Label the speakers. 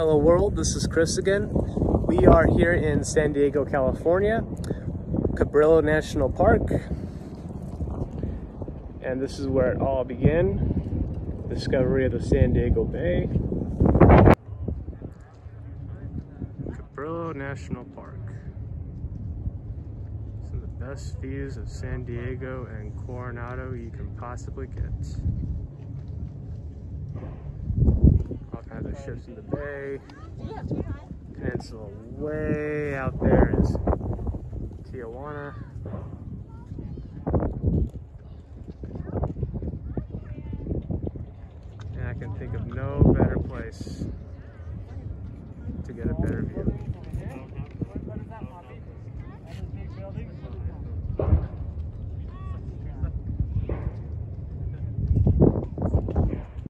Speaker 1: Hello world, this is Chris again. We are here in San Diego, California, Cabrillo National Park. And this is where it all began. Discovery of the San Diego Bay. Cabrillo National Park. Some of the best views of San Diego and Coronado you can possibly get. All kinds of ships in the bay. Peninsula way out there is Tijuana. And I can think of no better place to get a better view.